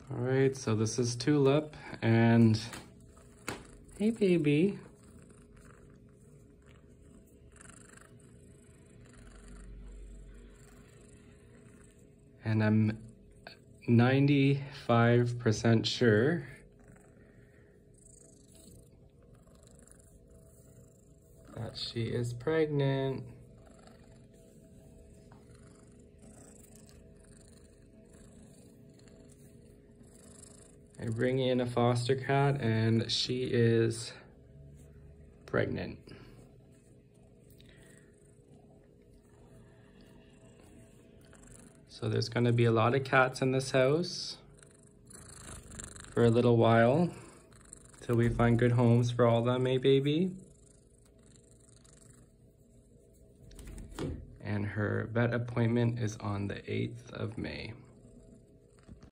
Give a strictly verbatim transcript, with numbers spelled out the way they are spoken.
All right, so this is Tulip, and hey baby. And I'm ninety-five percent sure that she is pregnant. I bring in a foster cat and she is pregnant. So there's gonna be a lot of cats in this house for a little while till we find good homes for all of them, eh, baby? And her vet appointment is on the eighth of May.